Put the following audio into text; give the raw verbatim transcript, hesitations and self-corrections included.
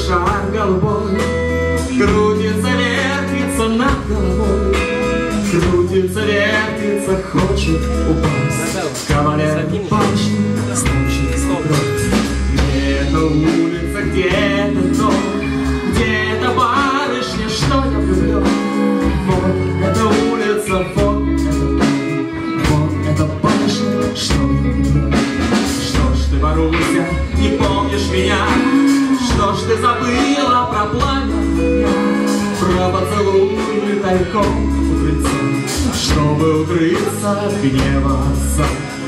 шар голубой крутится, вертится над головой, крутится, вертится, хочет упасть. Кавалер башни случится кровь. Где-то улица, где-то дом, где-то барышня, что я влюблен. Вот эта улица, вот это дом, вот эта башня, что я влюблен. Что ж ты, Маруся, не помнишь меня? Что ж ты забыла про пламя меня, про поцелуй тайком у крыльца, чтобы укрыться от гнева отца?